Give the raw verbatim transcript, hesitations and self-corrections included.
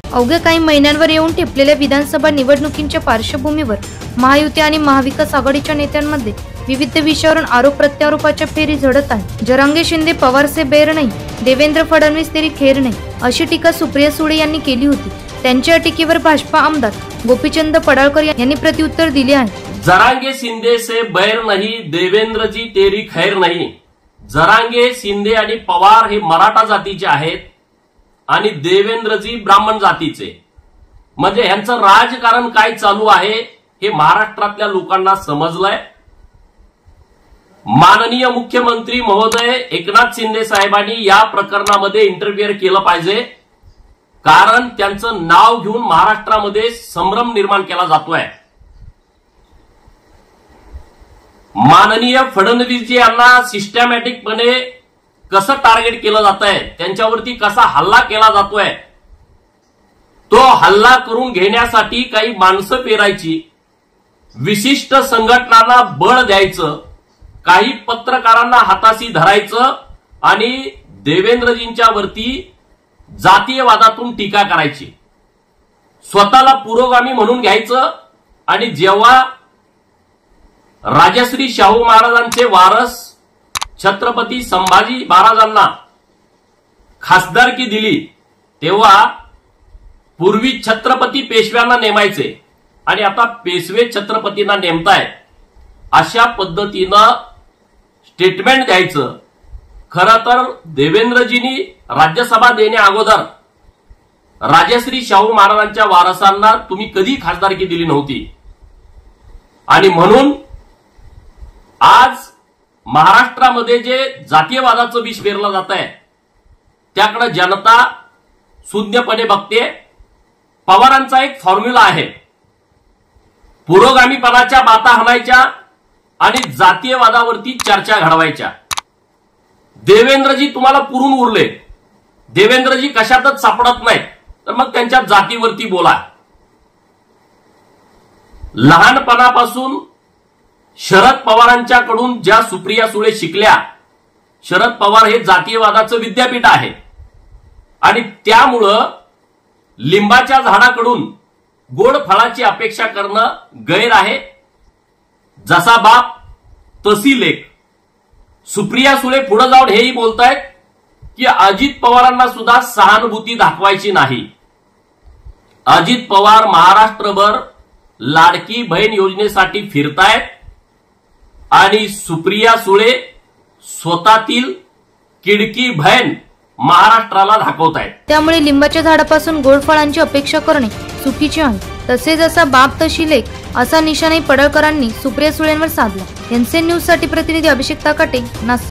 अवघ्या काही महिन्यांवर येऊन ठेपलेल्या विधानसभा निवडणुकींच्या पार्श्वभूमीवर महायुती आणि महाविकास आघाडीच्या नेत्यांमध्ये विविध विषयावरून आरोप प्रत्यारोपाच्या फेरी झडत आहे। जरांगे शिंदे पवार से बैर नहीं, देवेंद्र फडणवीस तेरी खेर नहीं, अशी टीका सुप्रिया सुळे यांनी केली होती। त्यांच्या टीकेवर भाजपा आमदार गोपीचंद पडाळकर यांनी प्रत्युत्तर दिले आहे। जरांगे शिंदे से बैर नहीं, देवेंद्र जी तेरी खैर नहीं। जरांगे शिंदे आणि पवार हे मराठा जातीचे आहेत आणि देवेंद्रजी ब्राह्मण जातीचे, म्हणजे यांचं राजकारण काय चालू आहे हे महाराष्ट्रातल्या लोकांना समजलंय। माननीय मुख्यमंत्री महोदय एकनाथ शिंदे साहेबांनी या प्रकरणामध्ये इंटरफिअर केलं पाहिजे, कारण त्यांचं नाव घेऊन महाराष्ट्रामध्ये संभ्रम निर्माण केला जातोय। माननीय फडणवीसजी यांना सिस्टमॅटिकपणे कसं टार्गेट केलं जात आहे, त्यांच्यावरती कसा हल्ला केला जातोय, तो हल्ला करून घेण्यासाठी काही माणसं पेरायची, विशिष्ट संघटनांना बळ द्यायचं, काही पत्रकारांना हाताशी धरायचं आणि देवेंद्रजींच्या वरती जातीयवादातून टीका करायची, स्वतःला पुरोगामी म्हणून घ्यायचं आणि जेव्हा राजश्री शाहू महाराजांचे वारस छत्रपती संभाजी महाराजांना खासदारकी दिली तेव्हा पूर्वी छत्रपती पेशव्यांना नेमायचे आणि आता पेशवे छत्रपतींना नेमतायत, अशा पद्धतीनं स्टेटमेंट द्यायचं। खरं तर देवेंद्रजींनी राज्यसभा देण्या अगोदर राजश्री शाहू महाराजांच्या वारसांना तुम्ही कधी खासदारकी दिली नव्हती आणि म्हणून आज महाराष्ट्रामध्ये जे जातीयवादाचं विष पेरलं जात आहे त्याकडे जनता शून्यपणे बघते। पवारांचा एक फॉर्म्युला आहे, पुरोगामीपणाच्या बाता हाणायच्या आणि जातीयवादावरती चर्चा घडवायच्या। देवेंद्रजी तुम्हाला पुरून उरले, देवेंद्रजी कशातच सापडत नाहीत, तर मग त्यांच्या जातीवरती बोला। लहानपणापासून शरद पवारांच्याकडून ज्या सुप्रिया सुळे शिकल्या, शरद पवार हे जातीयवादाचं विद्यापीठ आहे आणि त्यामुळं लिंबाच्या झाडाकडून गोड फळाची अपेक्षा करणं गैर आहे। जसा बाप तशी लेक। सुप्रिया सुळे पुढे जाऊन हेही बोलतायत की अजित पवारांना सुद्धा सहानुभूती दाखवायची नाही। अजित पवार महाराष्ट्रभर लाडकी बहीण योजनेसाठी फिरतायत आणि सुप्रिया सुळे स्वतःतील किडकी बहीण महाराष्ट्राला दाखवतायत। त्यामुळे लिंबाच्या झाडापासून गोड फळांची अपेक्षा करणे चुकीचे आहे। तसेच जसा बाप तशी लेक असा निशाणाही पडळकरांनी सुप्रिया सुळेंवर साधला। एनसीएन न्यूज साठी प्रतिनिधी अभिषेक ताकाटे, नाशिक।